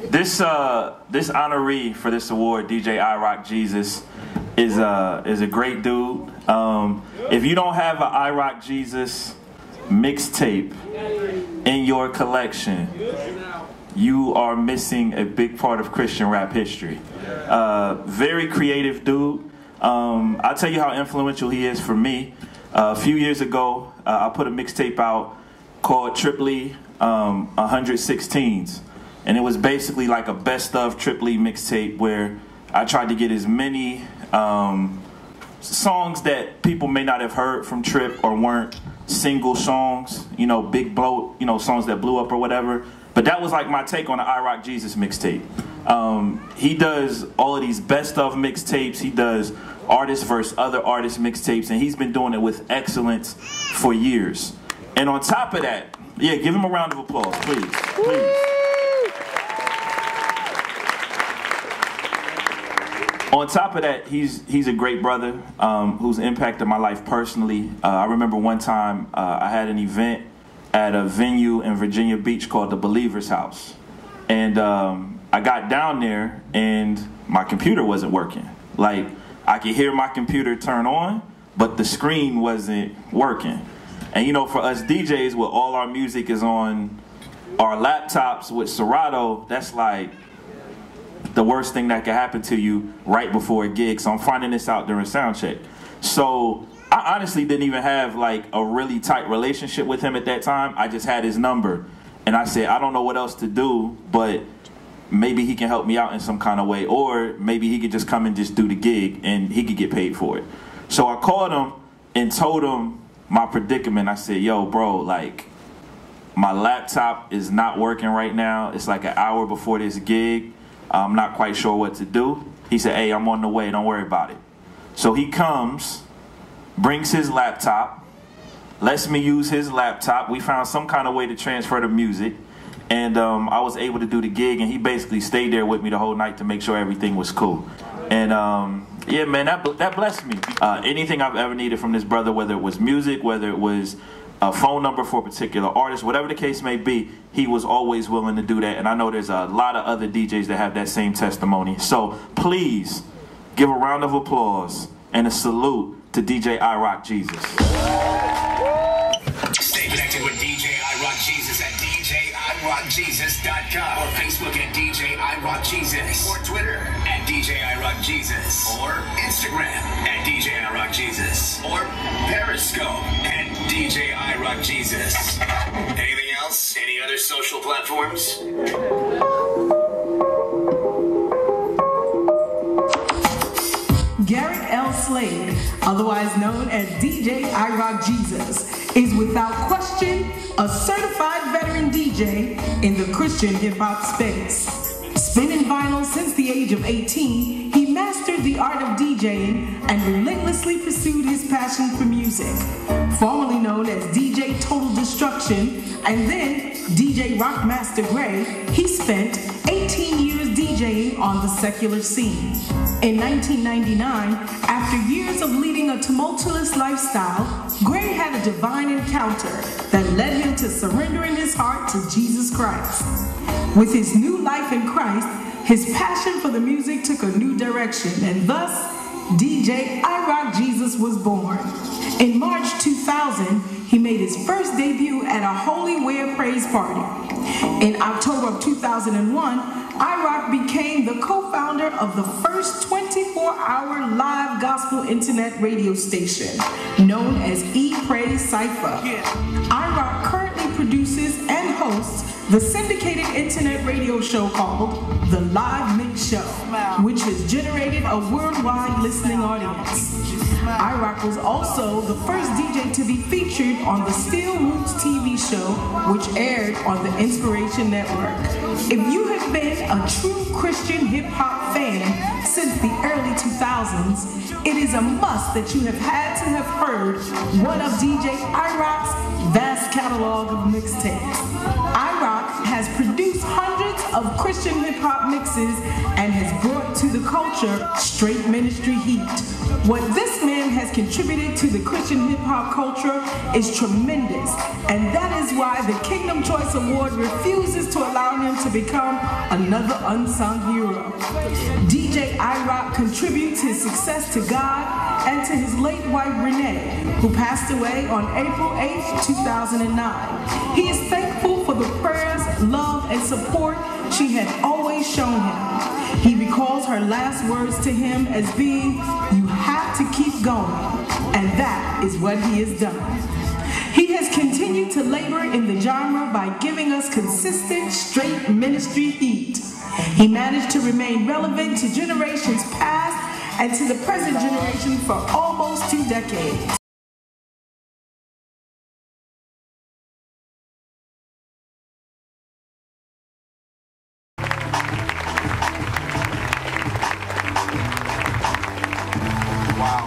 This honoree for this award, DJ I-Rock Jesus, is a great dude. If you don't have an I-Rock Jesus mixtape in your collection, you are missing a big part of Christian rap history. Very creative dude. I'll tell you how influential he is for me. A few years ago, I put a mixtape out called Triply 116s. And it was basically like a best of Triply mixtape where I tried to get as many songs that people may not have heard from Trip or weren't single songs, you know, big blow, you know, songs that blew up or whatever. But that was like my take on the I-Rock Jesus mixtape. He does all of these best of mixtapes. He does artist versus other artist mixtapes, and he's been doing it with excellence for years. And on top of that, yeah, give him a round of applause, please. Please. On top of that, he's a great brother who's impacted my life personally. I remember one time I had an event at a venue in Virginia Beach called the Believer's House. And I got down there and my computer wasn't working. Like, I could hear my computer turn on, but the screen wasn't working. And you know, for us DJs, where all our music is on our laptops with Serato, that's like the worst thing that could happen to you right before a gig. So I'm finding this out during sound check. So I honestly didn't even have like a really tight relationship with him at that time. I just had his number. And I said, I don't know what else to do, but maybe he can help me out in some kind of way. Or maybe he could just come and just do the gig and he could get paid for it. So I called him and told him my predicament. I said, yo, bro, like, my laptop is not working right now. It's like an hour before this gig. I'm not quite sure what to do. He said, hey, I'm on the way. Don't worry about it. So he comes, brings his laptop, lets me use his laptop. We found some kind of way to transfer the music. And I was able to do the gig. And he basically stayed there with me the whole night to make sure everything was cool. And yeah, man, that blessed me. Anything I've ever needed from this brother, whether it was music, whether it was a phone number for a particular artist, whatever the case may be, he was always willing to do that. And I know there's a lot of other DJs that have that same testimony. So please give a round of applause and a salute to DJ I-Rock Jesus. Stay connected with DJ I-Rock Jesus at DJIRockJesus.com or Facebook at DJ I-Rock Jesus or Twitter at DJ I-Rock Jesus or Instagram at DJ I-Rock Jesus or Periscope at DJ I-Rock Jesus. Anything else? Any other social platforms? Garrett L. Slade, otherwise known as DJ I-Rock Jesus, is without question a certified veteran DJ in the Christian hip-hop space. Spinning vinyl since the age of 18, he mastered the art of DJing and relentlessly pursued his passion for music. Formerly known as DJ Total Destruction and then DJ Rockmaster Gray, he spent 18 years DJing on the secular scene. In 1999, after years of leading a tumultuous lifestyle, Gray had a divine encounter that led him to surrendering his heart to Jesus Christ. With his new life in Christ, his passion for the music took a new direction, and thus, DJ I-Rock Jesus was born. In March 2000, he made his first debut at a Holy Wear Praise Party. In October of 2001, I-Rock became the co-founder of the first 24-hour live gospel internet radio station, known as E-Praise Cypher. I-Rock currently produces and hosts the syndicated internet radio show called The Live Mix Show, which has generated a worldwide listening audience. I-Rock was also the first DJ to be featured on the Steel Roots TV show, which aired on the Inspiration Network. If you have been a true Christian hip-hop fan since the early 2000s, it is a must that you have had to have heard one of DJ I-Rock's vast catalog of mixtapes. I-Rock has produced hundreds of Christian hip-hop mixes and has brought to the culture straight ministry heat. What this man has contributed to the Christian hip-hop culture is tremendous, and that is why the Kingdom Choice Award refuses to allow him to become another unsung hero. DJ I-Rock contributes his success to God and to his late wife Renee, who passed away on April 8th, 2009. He is thankful for the prayers, love, and support she had always shown him. He recalls her last words to him as being, "You have to keep going," and that is what he has done. He has continued to labor in the genre by giving us consistent, straight ministry heat. He managed to remain relevant to generations past and to the present generation for almost 2 decades. Wow.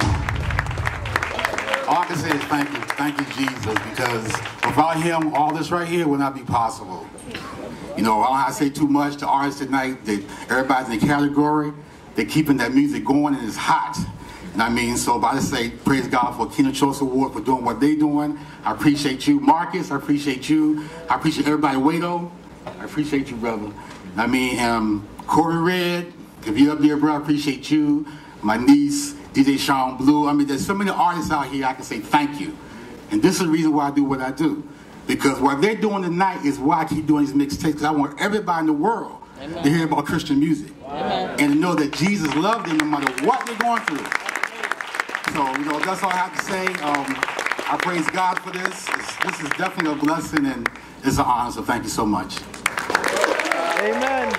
All I can say is thank you, Jesus, because without him, all this right here would not be possible. You know, I don't have to say too much to artists tonight, that everybody's in the category, they're keeping that music going and it's hot. And I mean, so I just say, praise God for Kingdom Choice Award for doing what they're doing. I appreciate you, Marcus, I appreciate you. I appreciate everybody, Wado. I appreciate you, brother. And I mean, Corey Red, if you're up there, bro, I appreciate you. My niece, DJ Sean Blue. I mean, there's so many artists out here I can say thank you. And this is the reason why I do what I do. Because what they're doing tonight is why I keep doing these mixtapes, because I want everybody in the world Amen. To hear about Christian music. Amen. And to know that Jesus loved them no matter what they're going through. So, you know, that's all I have to say. I praise God for this. This is definitely a blessing and it's an honor, so thank you so much. Amen.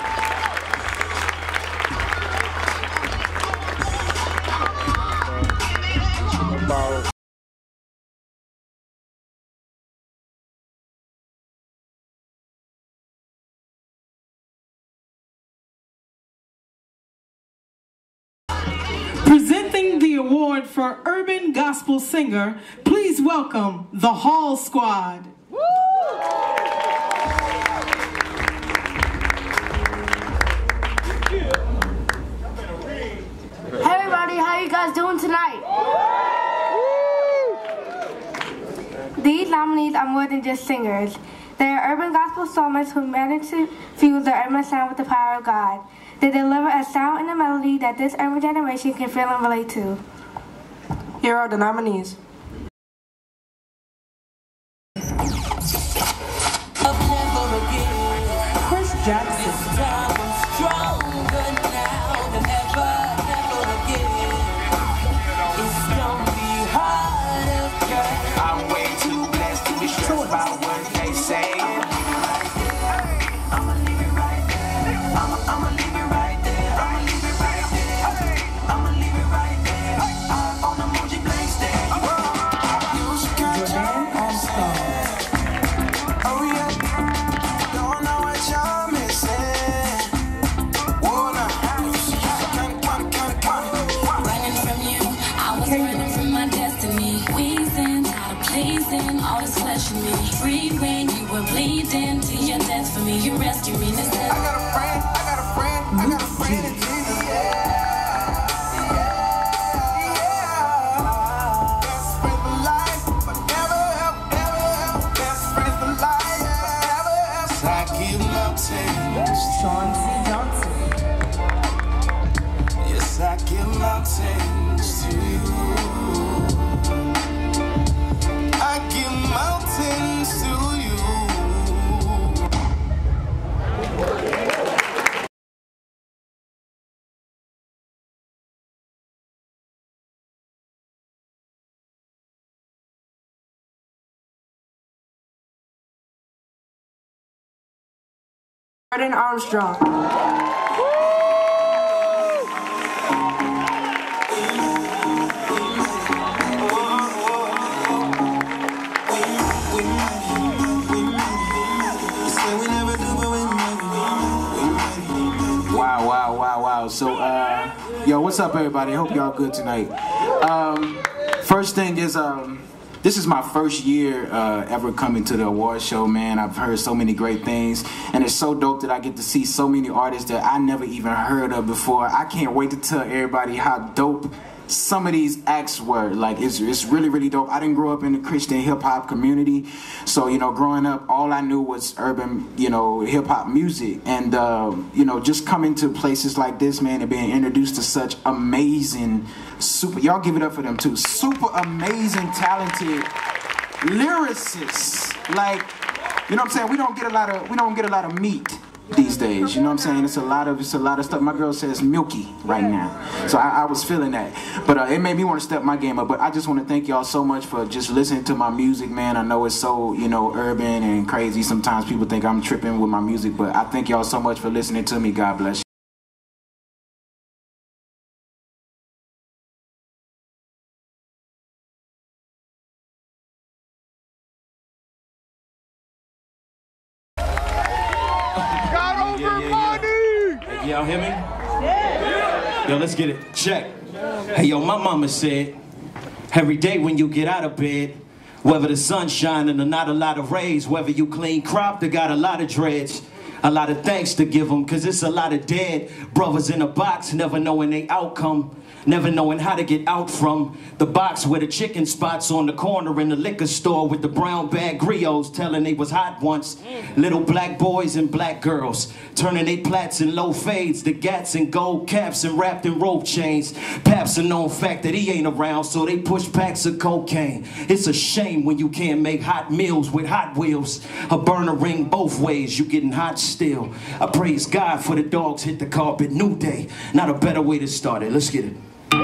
Presenting the award for Urban Gospel Singer, please welcome the Hall Squad. Hey everybody, how you guys doing tonight? These nominees are more than just singers. They are urban gospel psalmists who manage to fuse the urban sound with the power of God. They deliver a sound and a melody that this urban generation can feel and relate to. Here are the nominees. Chris Jackson. I'm way too blessed to be stressed about what they say. I'ma leave it right there. I'ma leave it right there. I'ma leave it right there. I'ma leave it right there. On the Moji Blank stage. Jordan Armstrong. Oh yeah. Don't know what y'all missing. Whoa, now. Running from you, I was running from my destiny. Wheezing, tired of pleasing, all this flesh in me. Free when you were bleeding to your death for me. You rescued me. I got a friend in Jesus. Best friend for life, but never help. Best friend for life, but never help. I give mountains. Sean C. Johnson. Yes, I give mountains to you. I give mountains to you. Jordan Armstrong. Wow. So, yo, what's up, everybody? Hope y'all good tonight. First thing is, This is my first year ever coming to the award show, man. I've heard so many great things, and it's so dope that I get to see so many artists that I never even heard of before. I can't wait to tell everybody how dope some of these acts were. Like, it's really, really dope. I didn't grow up in the Christian hip-hop community, so, you know, growing up, all I knew was urban, you know, hip-hop music. And, you know, just coming to places like this, man, and being introduced to such amazing, y'all give it up for them too, super amazing, talented lyricists. Like, you know what I'm saying? We don't get a lot of meat these days, you know what I'm saying? It's a lot of stuff. My girl says milky right now, so I was feeling that, but it made me want to step my game up. But I just want to thank y'all so much for just listening to my music, man. I know it's so, you know, urban and crazy. Sometimes people think I'm tripping with my music, but I thank y'all so much for listening to me. God bless you. Y'all hear me? Yeah. Yo, let's get it. Check. Hey, yo, my mama said, every day when you get out of bed, whether the sun's shining or not a lot of rays, whether you clean cropped or got a lot of dreads, a lot of thanks to give them, cause it's a lot of dead brothers in a box, never knowing they outcome, never knowing how to get out from the box where the chicken spots on the corner in the liquor store with the brown bag griots telling they was hot once. Little black boys and black girls turning they plats and low fades, the gats and gold caps and wrapped in rope chains. Pap's a known fact that he ain't around, so they push packs of cocaine. It's a shame when you can't make hot meals with Hot Wheels. A burner ring both ways, you getting hot still. I praise God for the dogs hit the carpet. New day, not a better way to start it. Let's get it.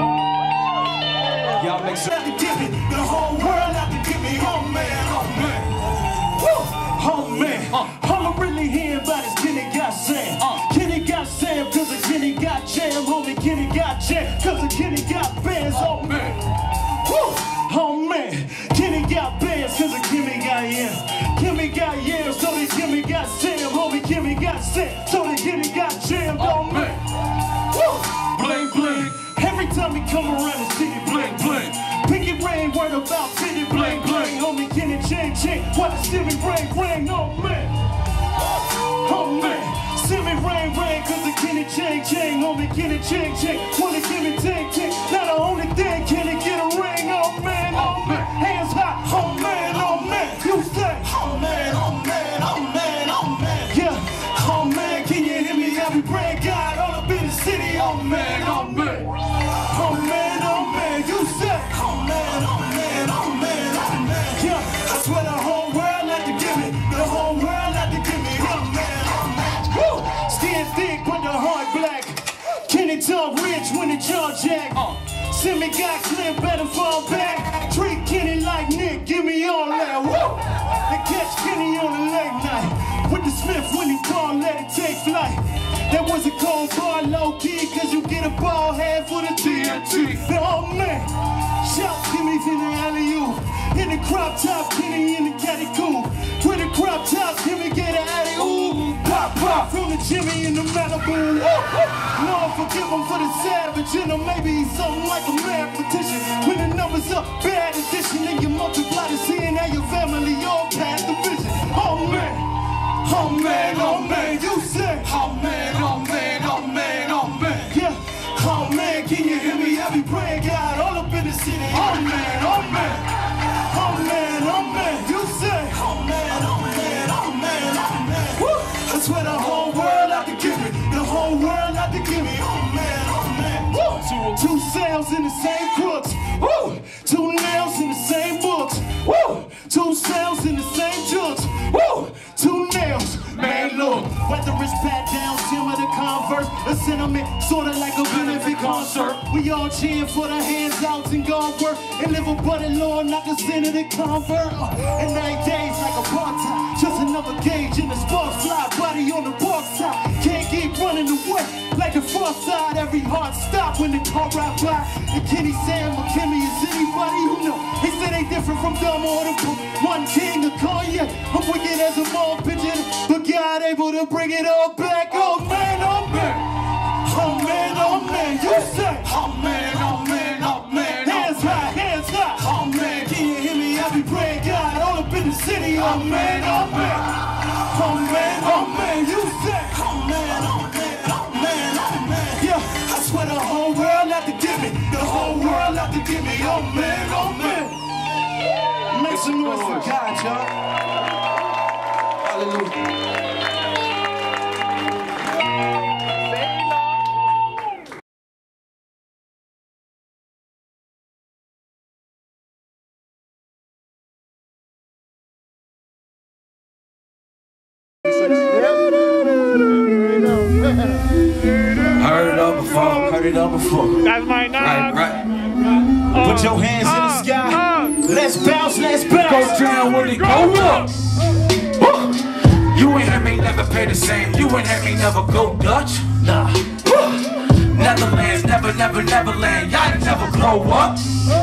Y'all make sure to give it. The whole world out to give me. Oh man, oh man. Woo. Oh man. All I'm really hearing about is Kenny got Sam. Kenny got Sam cause the Kenny got jam. Homie, Kenny got jam cause the Kenny got bands. Oh man. Woo. Oh man. Kenny got bands cause the Kenny got yam. Kenny got yam so the Kenny got Sam. Homie, Kenny got Sam so the Kenny got jam. Oh man. Woo. Bling bling. Every time he come around the city, bling, bling. Pinky rain, word about city, bling, bling. Homie, Kenny, ching, ching. What the Simi rain, rain, oh man. Oh man. Simi rain, rain, cause the Kenny, ching, ching. Homie, Kenny, ching, ching. Wanna give me ting, ting. Now the only thing, Kenny, get a ring, oh man, oh man. Hands high, oh man, you say, oh man, oh man, oh man, oh man. Yeah, oh man, can you hear me? I be praying God all up in the city, oh man, oh man. Oh man, you say, oh man, oh man, oh man, oh man. Yeah, I swear the whole world had to give me, the whole world had to give me, oh man, oh man. Woo! Skin thick, but the heart black. Kenny talk rich when the jaw jack. Simi got clear, better fall back. Treat Kenny like Nick, give me all that. Woo! They catch Kenny on the late night with the Smith when he ball, let it take flight. That was a cold bar, low key, cause you get a ball head for the TNT. Oh man, shout Kenny to the alley-oop. In the crop top, Kenny in the caddy coupe. With the crop top, Kenny get an alley-oop. Pop, pop, from the Jimmy in the Malibu. No, forgive him for the savage, you know, maybe he's something like a mathematician. When the numbers up, bad addition, and you multiply to seeing how your family all past the vision. Oh man. Oh man, you say, oh man, oh man, oh man, oh man. Yeah, oh man, can you hear me? I be praying God all up in the city. Oh man, oh man, oh man, oh man, you say, oh man, oh man, oh man, oh man. Woo! I swear the whole world out to give me, the whole world out to give me. Oh man, oh man. Woo! Two sales in the same crooks. Woo! Two nails in the same books. Woo! Two sales in the same jokes. Woo! Two nails. Man, look, whether it's pat down, Tim or the Converse, a sentiment sorta like a benefit concert. We all cheering for the hands out and God work and live a butter Lord, not the sin of the convert. And 9 days like a part-time, just another gauge in the sparks fly, body on the box side. Can't keep running away like the far side. Every heart stop when the car ride by. And Kenny, Sam, or Kimmy is anybody who know. They say they different from dumb or the one king of Kanye. I'm wicked as a mall pigeon, but God able to bring it all back. Oh man, oh man. Oh man, you say. Oh man, oh man, oh man. Hands high, hands high. Oh man, can you hear me? I be oh man, oh man. Oh man, oh man, you say, oh man, oh man, oh man, oh man. Yeah, I swear the whole world out to get me. The whole world out to get me. Oh man, oh man. Make some noise for God, y'all. Hallelujah. Heard it all before. That's my name. Right. Put your hands in the sky. Let's bounce, let's bounce. Go down when it go up. You ain't heard me never pay the same. You ain't heard me never go Dutch. Nah. Netherlands, Neverland. Y'all never blow up.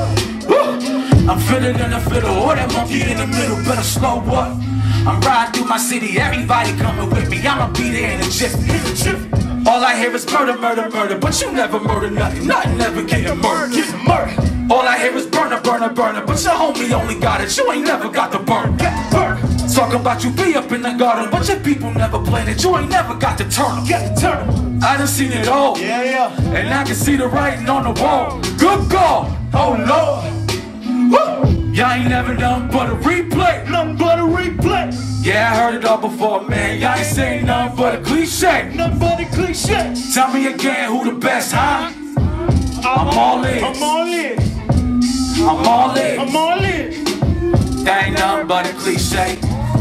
I'm fitted in the fiddle, or that monkey in the middle, better slow up. I'm riding through my city, everybody coming with me. I'ma be there in a jiffy. All I hear is murder, murder, murder, but you never murder nothing. Nothing never getting murdered. All I hear is burner, burner, burner, but your homie only got it. You ain't never got the burn. Talk about you be up in the garden, but your people never playing it. You ain't never got the turn. I done seen it all. Yeah. And I can see the writing on the wall. Good God, oh Lord. Y'all ain't never done but a replay. Nothing but a replay. Yeah, I heard it all before, man. Y'all ain't saying nothing but a cliche. Nothing but a cliche. Tell me again who the best, huh? I'm all in. I'm all in. I'm all in. I'm all in. That ain't nothing but a cliche.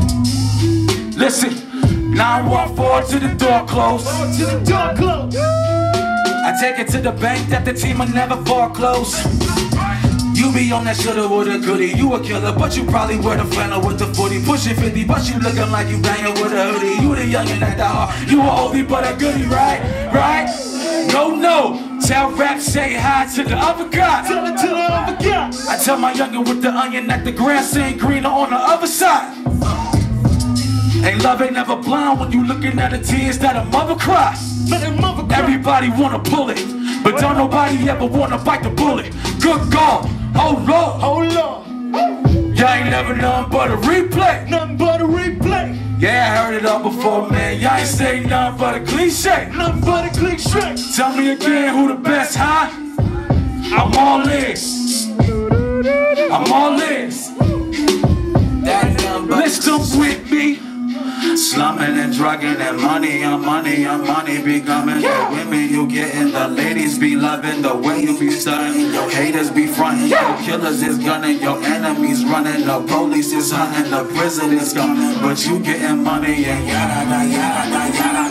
Listen, 914 to the door closed. To the door closed. I take it to the bank that the team will never foreclose. You be on that shoulda, woulda, goodie. You a killer, but you probably wear the flannel with the footy. Pushing 50, but you looking like you banging with a hoodie. You the youngin' at the heart. You a oldie, but a goodie, right? No. Tell rap, say hi to the other guy. Tell it to the other guy. I tell my youngin' with the onion that the grass ain't greener on the other side. Ain't love ain't never blind when you looking at the tears that a mother cry. Everybody wanna pull it, but don't nobody ever wanna bite the bullet. Good God, oh Lord, y'all ain't never nothing but a replay. Nothing but a replay. Yeah, I heard it all before, man. Y'all ain't saying nothing but a cliche. Nothing but a cliche. Tell me again who the best, huh? I'm all in. I'm all in. Listen with me. Slumming and drugging and money on money be coming. The women you getting, the ladies be loving the way you be stunning. Your haters be fronting, your killers is gunning, your enemies running, the police is hunting, the prison is coming, but you getting money and yada yada.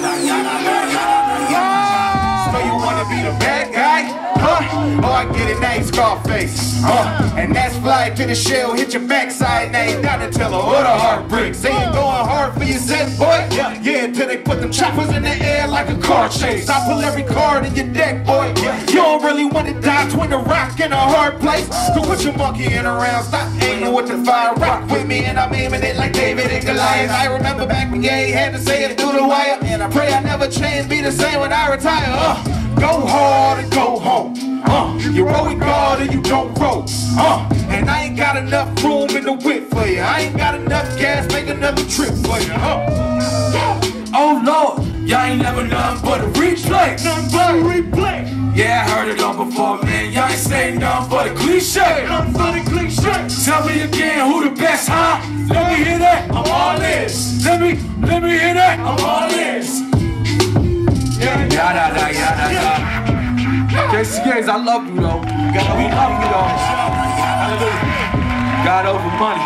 So you wanna be the bad guy? Oh, I get it, name Scarface. And that's fly to the shell, hit your backside, name down and tell her what a heartbreak. Say you going hard for your set, boy. Yeah, till they put them choppers in the air like a car chase. I pull every card in your deck, boy. You don't really want to die between a rock and a hard place. So put your monkey in around, stop aiming with the fire. Rock with me and I'm aiming it like David and Goliath. I remember back when Ye had to say it through the wire. And I pray I never change, be the same when I retire. Go hard and go home. You roll with God and you don't roll. And I ain't got enough room in the whip for you. I ain't got enough gas, make another trip for you. Oh Lord, y'all ain't never nothing but a replay. Nothing but a replay. Yeah, I heard it all before, man. Y'all ain't saying nothing but a cliche. Nothing but a cliche. Tell me again who the best, huh? Let me hear that. I'm all in. Let me hear that. I'm all in. Yada. JCAs, I love you though. We love you though. God over money.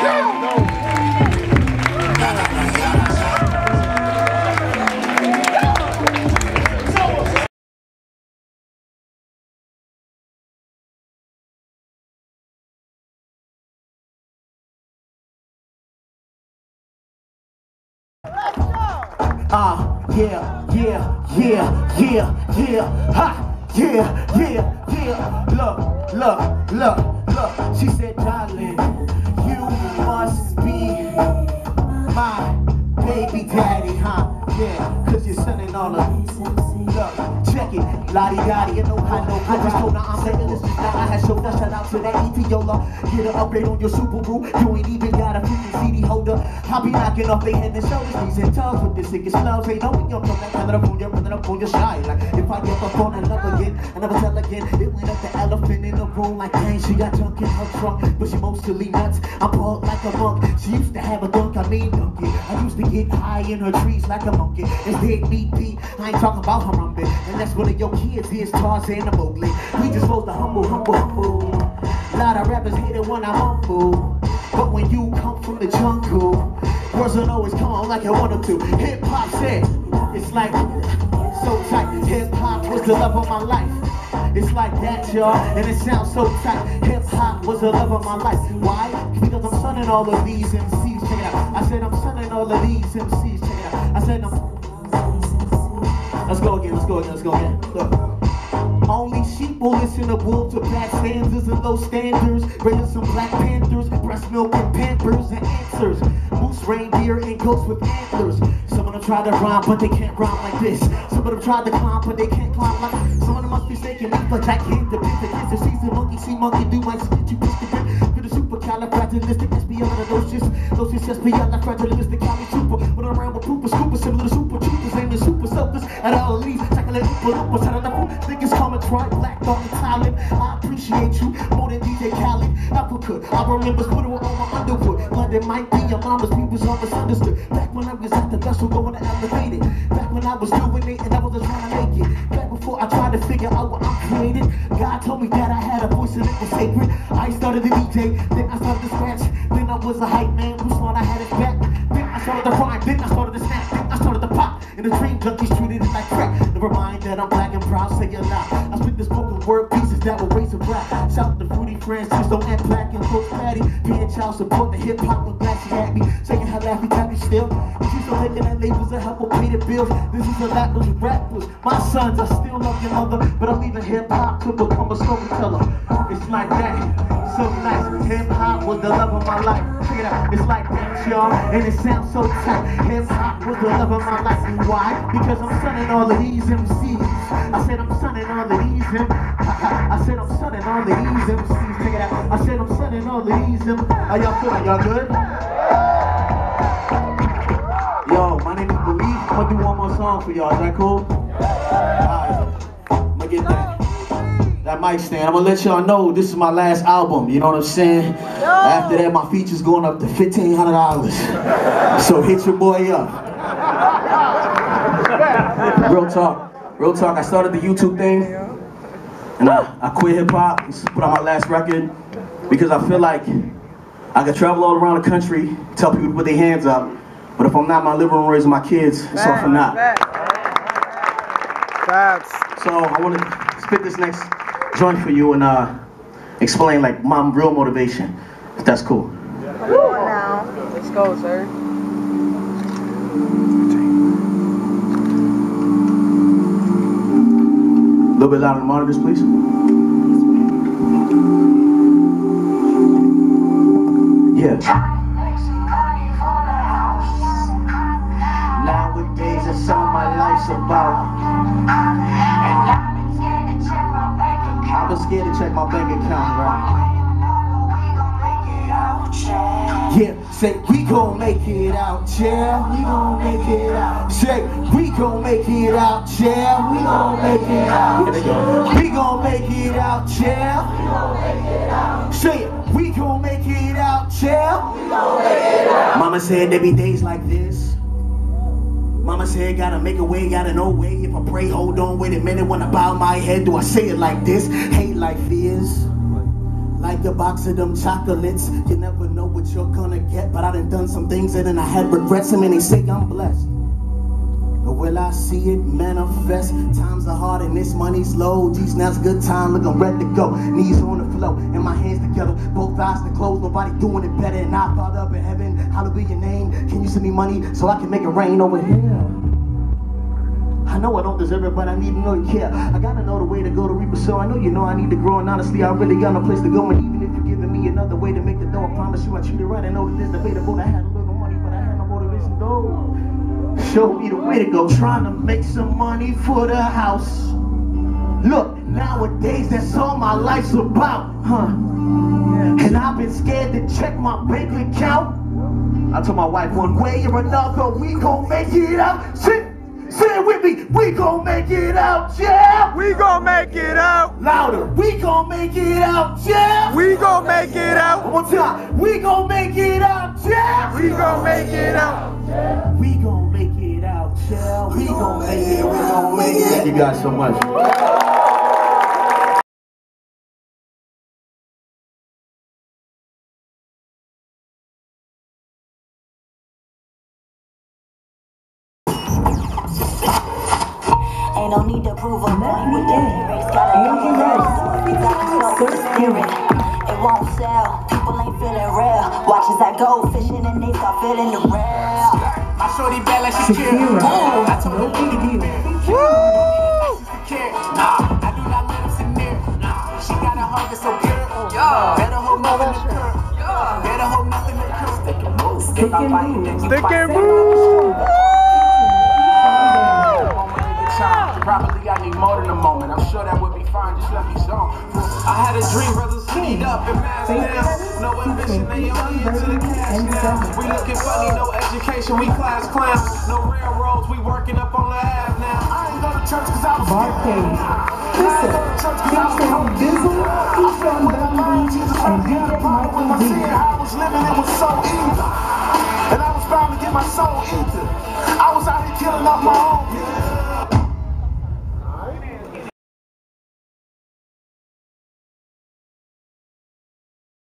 Look. She said, darling, you must be my baby daddy, huh? Yeah, cause you're sending all of. Look, check it. Lottie-dottie, you know how no. I just told her I'm saying this is not. I had showed her, shout out to that Etiola. Get an upgrade on your Subaru. You ain't even got a freaking CD holder. I'll be knocking off their head and shoulders, knees and toes with the sickest flows. Ain't no we don't come back, running up on your side. Like if I get up on and up again, I never tell again. It went up the elephant in the room like dang, she got junk in her trunk, but she mostly nuts. I'm bald like a monk. She used to have a dunk, I mean donkey. I used to get high in her trees like a monkey. It's dead meat pee. I ain't talking about Harambe, and that's one of your kids is Tarzan the Mowgli. We just supposed to humble. A lot of rappers hate it when I humble, but when you come from the jungle, words don't always come like I want them to. Hip hop said, it's like so tight. Hip hop was the love of my life. It's like that, y'all, and it sounds so tight. Hip hop was the love of my life. Why? Because I'm sunning all of these MCs. Check it out. I said I'm sunning all of these MCs. Check it out. I said I'm. Let's go again. Look. Only sheep will listen to wolves with bad stanzas and low standards. Raising some Black Panthers, breast milk and Pampers and answers. Moose, reindeer, and goats with antlers. Some of them try to rhyme, but they can't rhyme like this. Some of them try to climb, but they can't climb like this. Some of them must be mistaken me for Jack Kid, the pizza kids, the season monkey, see monkey do my spit, you bitch the grip. For the supercalifragilisticexpialidocious, those supercalifragilistic super. But around with pooper, scooper, similar to super troopers, aiming super selfish at all of these. Chocolate ooper, out of the food. Niggas call me Troy, black dog and talent. I appreciate you more than DJ Khaled. Africa, I remember Twitter on my underwood. London might be your mama's people's all misunderstood. Back when I was at the vessel going to elevate it. Back when I was doing it and I wasn't trying to make it. Back before I tried to figure out what I'm created. God told me that I had a voice and it was sacred. I started the DJ, then I started the scratch. Then I was a hype man who thought I had his back. Then I started the rhyme, then I started the snap, then I started the pop. And the dream junkies treated it like crack. Never mind that I'm black and proud, say it loud. I spit this spoken word pieces that will raise a rap. Shout to Fruity Francis, don't act black and Coach Patty. Paying child support, the hip hop was glad she had me. Saying how laffy tappy still. And she's still making that labels to help her pay the bills. This is a lot of rappers. My sons, I still love your mother, but I'm leaving hip hop to become a storyteller. It's like that, so nice. Hip hop was the love of my life. Check it out, it's like that, y'all, and it sounds so tight. Hip hop was the love of my life. Why? Because I'm sunning all of these MCs. I said I'm sunning all of these I said I'm sunning all of these MCs. Check it out. I said I'm sunning all of these MCs. How y'all feeling? Y'all good? Yo, my name is Believe. I'm gonna do one more song for y'all. Is that cool? Alright. I'm gonna get that mic stand. I'm gonna let y'all know this is my last album. You know what I'm saying? After that, my feature's going up to $1,500. So hit your boy up. Real talk, I started the YouTube thing, and I quit hip-hop, put out my last record, because I feel like I could travel all around the country, tell people to put their hands up, but if I'm not in my living room raising my kids, it's all for naught. So I want to spit this next joint for you and explain like my real motivation, if that's cool. Come on now. Let's go, sir. A little bit louder on the monitors, please. Yeah. Nowadays, that's all my life's about. I've been scared to check my bank account, right? Yeah, say we gon' make it out, yeah. We gon' make it out. Say we gon' make it out, yeah. We gon' make it out. We gon' make it out, yeah. We gon' make it out. Say it, we gon' make it out, yeah. We gon' make it out. Mama said there be days like this. Mama said gotta make a way, gotta know way. If I pray, hold on, wait a minute. When I bow my head, do I say it like this? Hate life is like a box of them chocolates. You never know what you're gonna get, but I done some things and then I had regrets. I mean, they say I'm blessed, but will I see it manifest? Times are hard and this money's low. Geez, now's a good time, look, I'm ready to go. Knees on the floor and my hands together, both eyes to close. Nobody doing it better than I. Father up in heaven, hallowed be your name. Can you send me money so I can make it rain over here? I know I don't deserve it, but I need to know you care. I gotta know the way to go to reap, so I know you know I need to grow. And honestly, I really got no place to go. And even if you're giving me another way to make the dough, I promise you I treat it right. I know that it's debatable. I had a little money, but I had no motivation though. Show me the way to go. Trying to make some money for the house. Look, nowadays that's all my life's about, and I've been scared to check my bank account. I told my wife, one way or another, we gon' make it out. Say it with me, we gon' make it out, yeah. We gon' make it out. Louder, we gon' make it out, yeah. We gon' make it out. One more time, we gon' make it out, yeah. We gon' make it out. We gon' make it out, yeah. We gon' make it, we gon' make it. Thank you guys so much. Ain't no need to prove a point with the lyrics. Gotta go the spirit. It won't sell. People ain't feeling real. Watch as I go fishing and they start feeling the real. My shorty bad like she's scared. I told her what to do. Nah, I do not let him sit near. She got a heart that's so pure. Better hope nothing occur. Better hope nothing occur. Stick and move. Stick and move. Probably I need more than a moment. I'm sure that would be fine. Just let me zone. I had a dream, brothers speed up and mass down. No ambition, they only into the cash now. We looking funny, no education, we class clowns. No railroads, we working up on the Ave now. I ain't go to church cause I was Barcade. Listen, Kingston Dizzle, Easton Boundaries, and DJ Michael D. I was living, it was so easy. And I was bound to get my soul eaten. I was out here killing off my own people.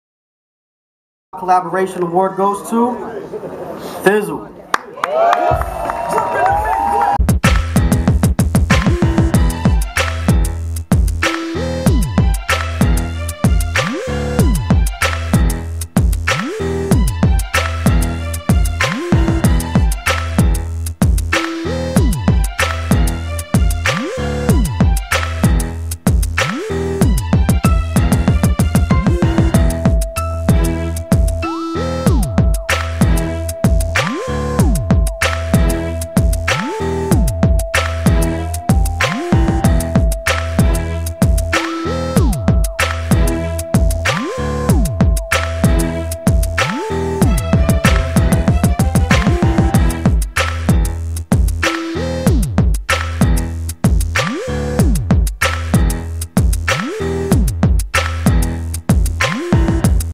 Collaboration award goes to Thizzle.